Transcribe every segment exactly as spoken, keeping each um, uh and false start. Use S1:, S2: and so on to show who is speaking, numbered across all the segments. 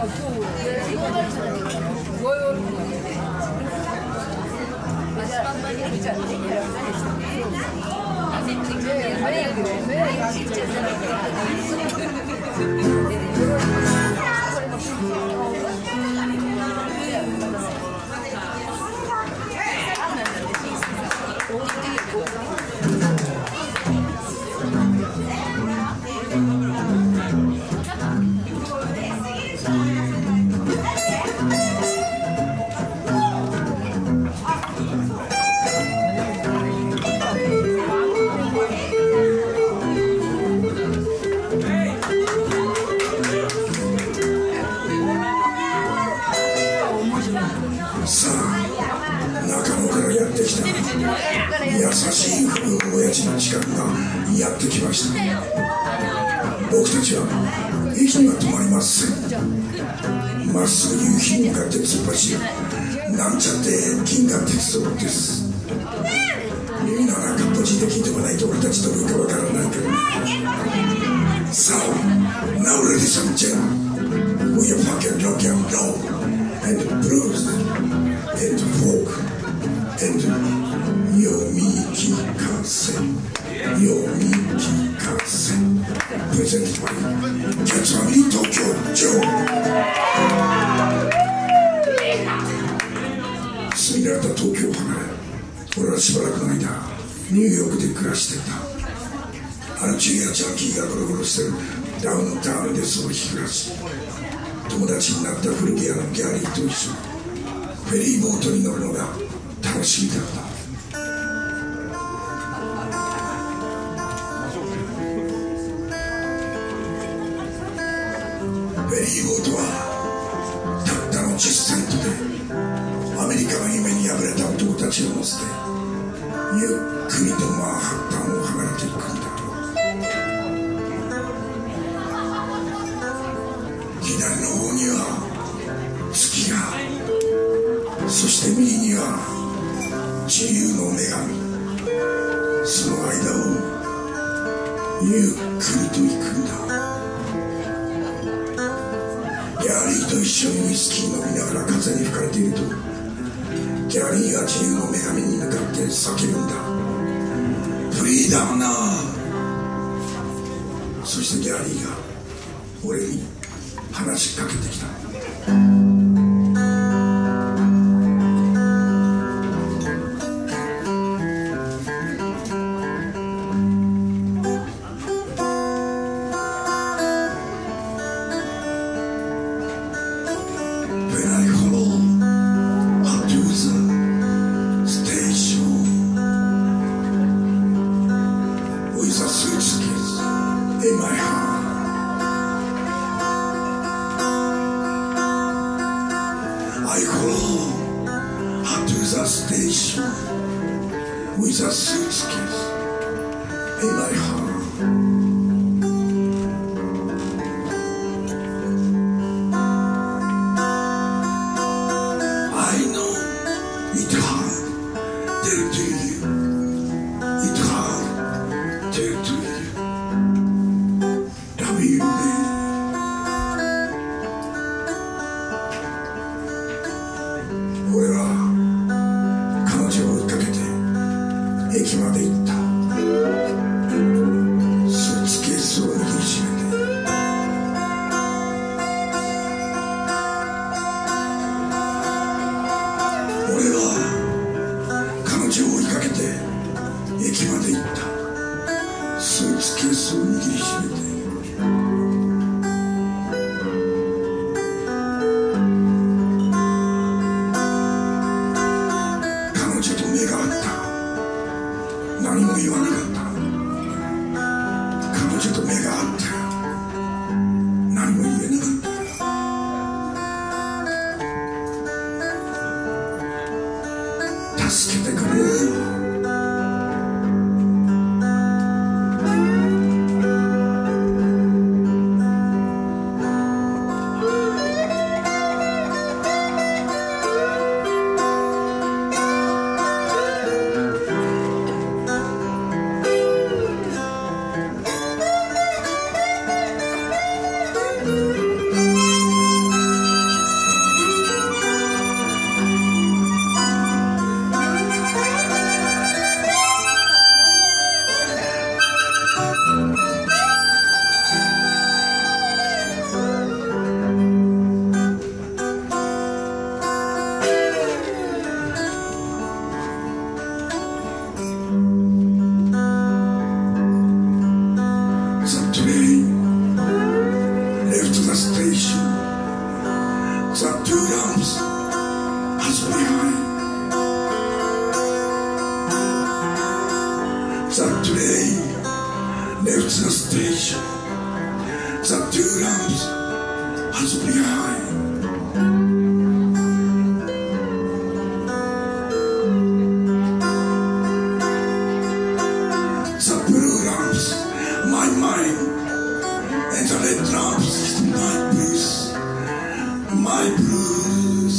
S1: さあ、中野からやってきた優しい古親父の時間がやってきました。僕たちは息が止まりません。まっすぐ夕日に向かって突っ走るなんちゃって銀河鉄道です。耳の穴かっぽじで聞いてもないと俺たちどういうかわからないけどね。さあ、Now ladies and gentlemen, we are fucking rock and roll and blues and folk and 読み聞かせ読み聞かせプレゼントバイキャツアミ東京ジョー。住み慣れた東京を離れ、俺はしばらくの間ニューヨークで暮らしていた。あの中やジャンキーがゴロゴロしてるダウンタウンでその日暮らし、友達になった古着屋のギャリーと一緒にフェリーボートに乗るのが楽しみだった。フェリーボートはたったのじゅっセントでアメリカの夢に敗れた男たちを乗せてゆっくりとマンハッタンを離れていくんだ。左の方には月が、そして右には自由の女神。その間をゆっくりと行くんだ。ギャリーと一緒にウイスキー飲みながら風に吹かれていると、ギャリーが自由の女神に向かって叫ぶんだ。フリーダムな。そしてギャリーが俺に話しかけてきた。I follow her to the station with a suitcase in my hand. I know it hard, tell to you. It hard, tell to you. Love you, baby.俺は彼女を追いかけて駅まで行った。スーツケースを握りしめて、俺は彼女を追いかけて駅まで行った。スーツケースを握りしめて、何も言わなかった。彼女と目が合った。何も言えなかった。助けてくれよ。 station. The two lamps has behind. The train left the station. The two lamps has behind. The blue lamps, my mind, and the red lamps is my blues, my blues.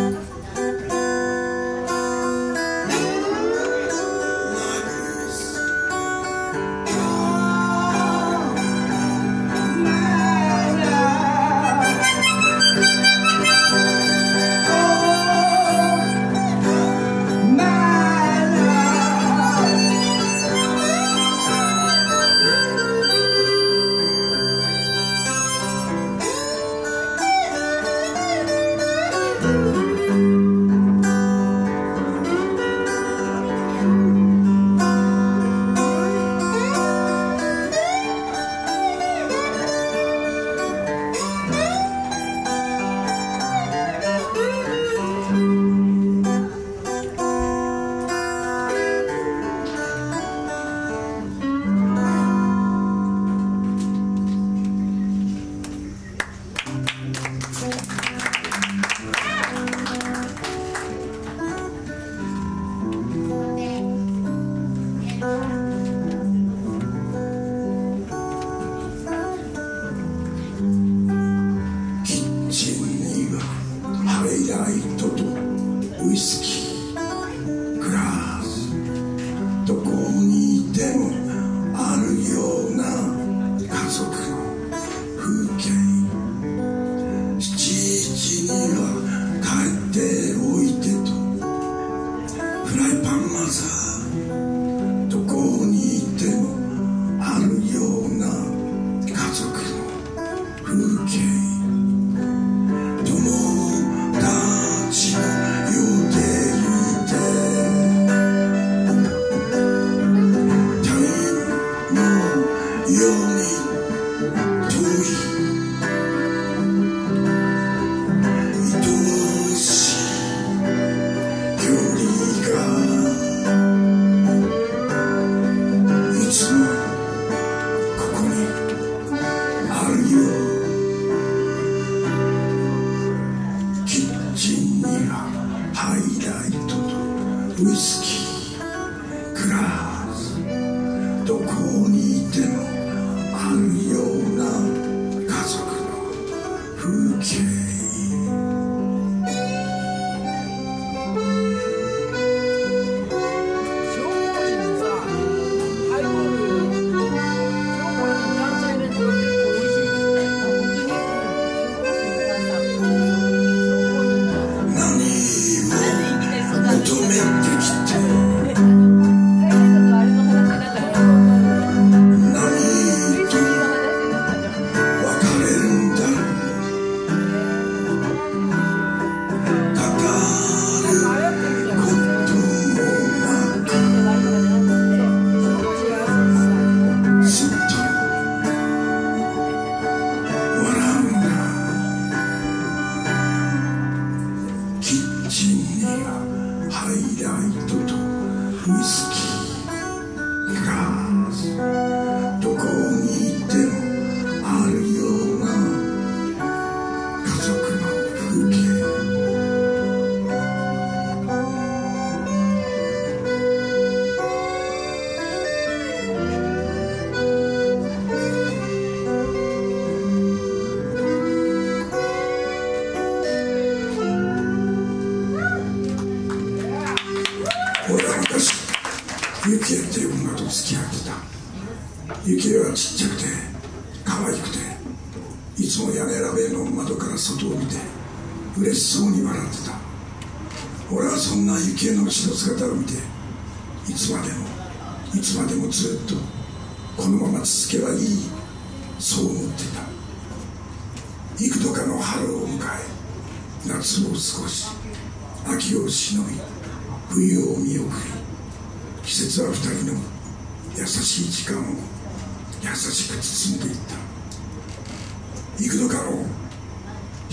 S2: ユキエっていう女と付き合ってた。ユキエはちっちゃくて可愛くて、いつも屋根裏部屋の窓から外を見て嬉しそうに笑ってた。俺はそんなユキエの後ろ姿を見て、いつまでもいつまでもずっとこのまま続けばいい、そう思っていた。幾度かの春を迎え、夏を過ごし、秋を忍び、冬を見送り、季節は二人の優しい時間を優しく包んでいった。幾度かの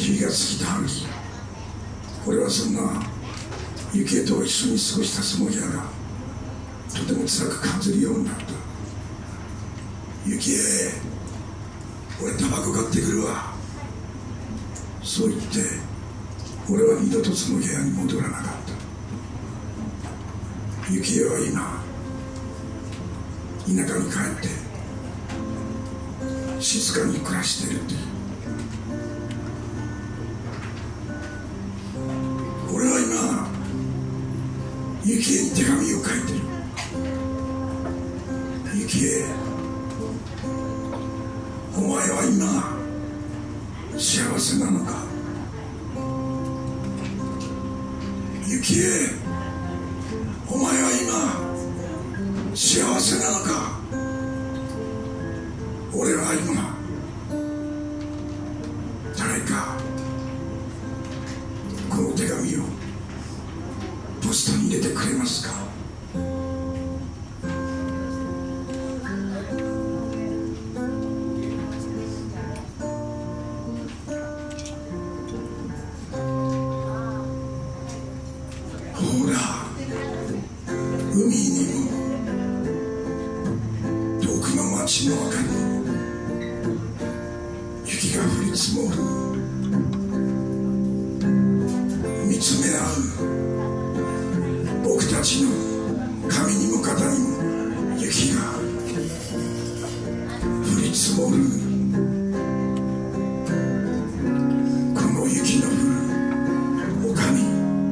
S2: 気がつきたある日、俺はそんな幸恵と一緒に過ごしたつもりだが、とても辛く感じるようになった。幸恵、俺タバコ買ってくるわ。そう言って俺は二度とその部屋に戻らなかった。幸恵は今田舎に帰って静かに暮らしているっていう。俺は今幸恵に手紙を書いてる。幸恵、お前は今幸せなのか。幸恵、お前は今幸せなのか。俺は今誰かこの手紙をポストに入れてくれますか。ほら、海にも遠くの町の中に雪が降り積もる。見つめ合う僕たちの髪にも肩にも雪が降り積もる。この雪の降る丘に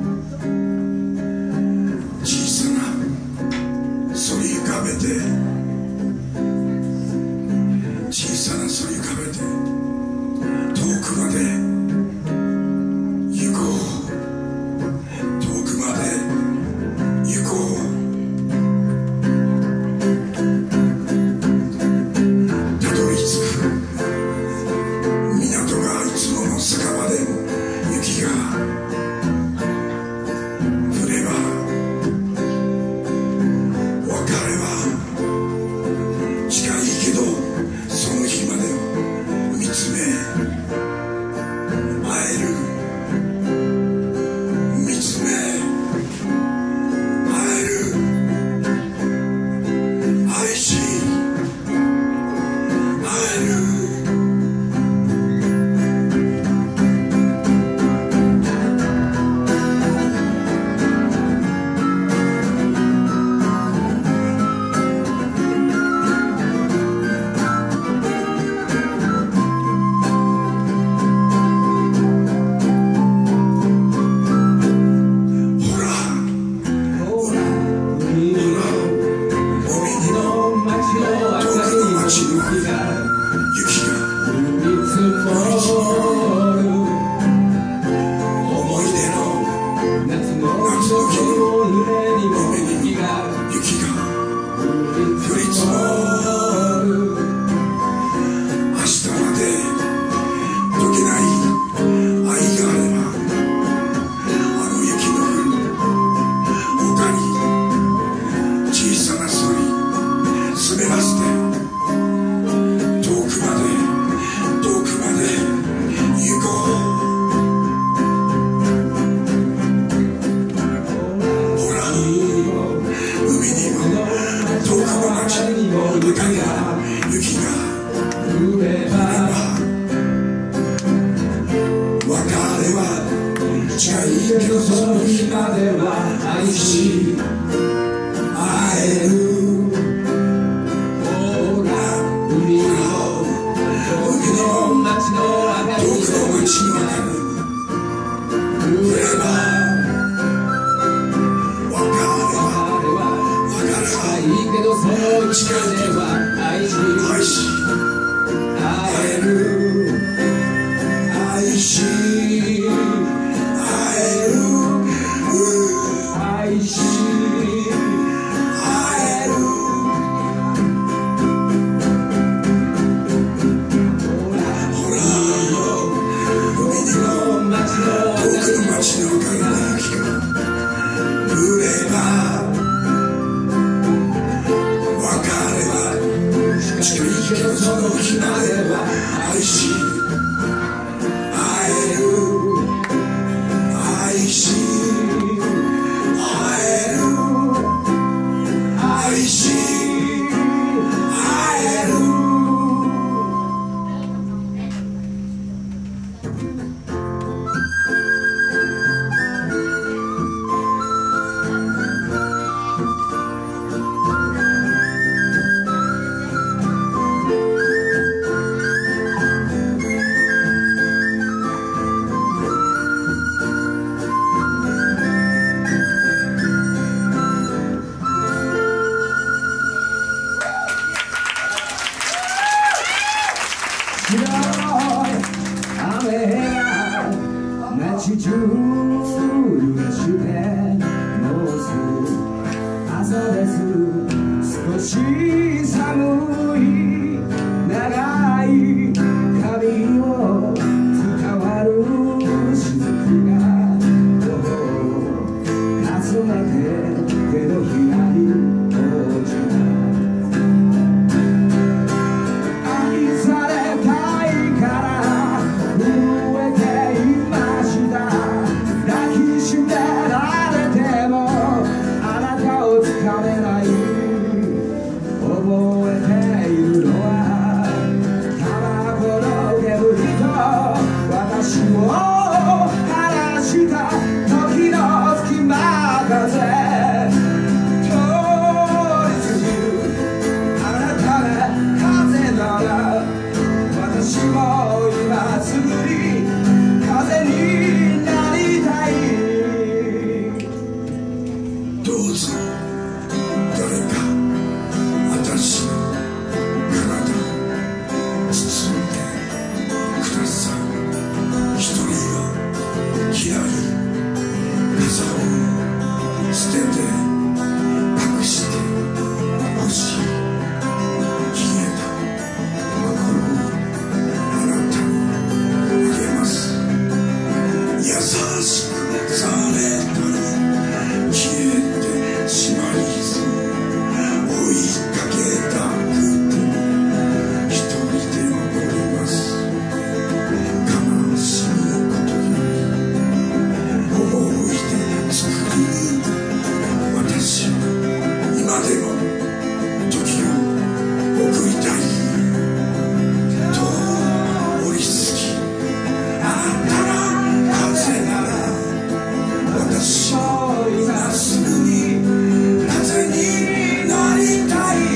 S2: 小さなそり浮かべて、小さなそり浮かべて遠くまで行こう。遠くまで行こう。たどり着く港がいつもの酒場でも雪が降れば、別れは近いけどその日までを見つめ会える。見つめ会える。愛し会える。 その日までは愛し会える。
S3: 街中揺らしてもうすぐ朝です。少し寒い長い髪を伝わる雫が頬をかすめて手のひらに落ちた。愛されたいから震えていました。抱きしめられてもあなたをつかめない。覚えているのはタバコの煙と私を晴らした時の隙間風。通り過ぎるあなたが風なら私も今すぐに風になりたい。
S1: どうぞ誰か私の体を包んでください。一人が嫌い傘を捨てて隠してほしい。消えた心をあなたにあげます。優しくされたり消えてしまいそう追いかけたくて一人で残ります。悲しむことより思い出作る私は今でも時を送りたい。通り過ぎあなたが風なら私も今すぐに風になりたい。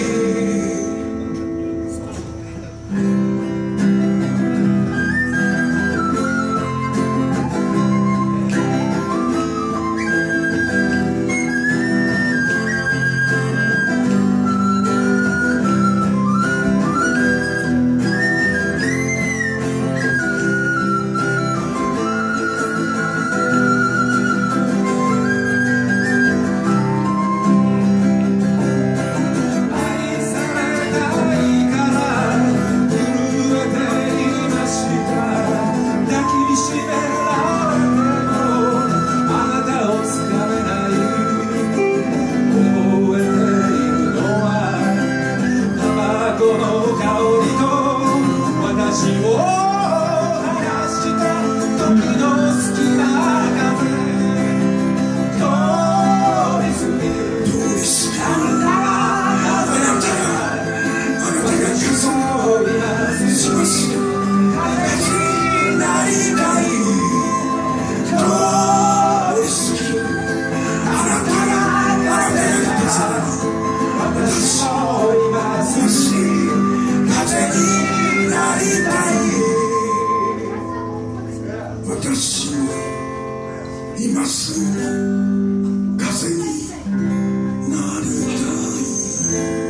S1: 私も今すぐ風になりたい。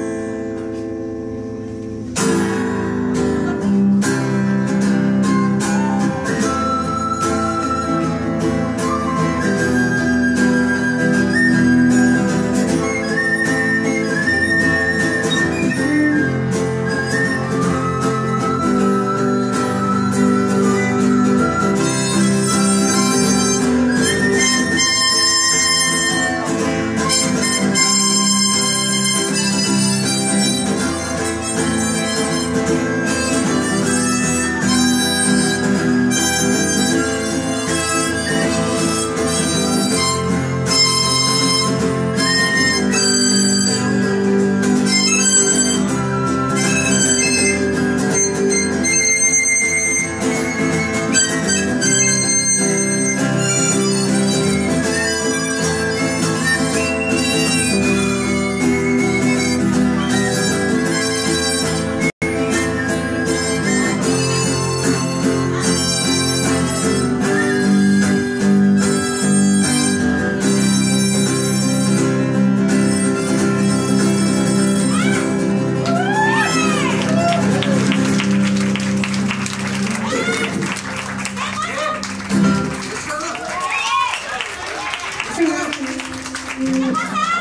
S4: ます。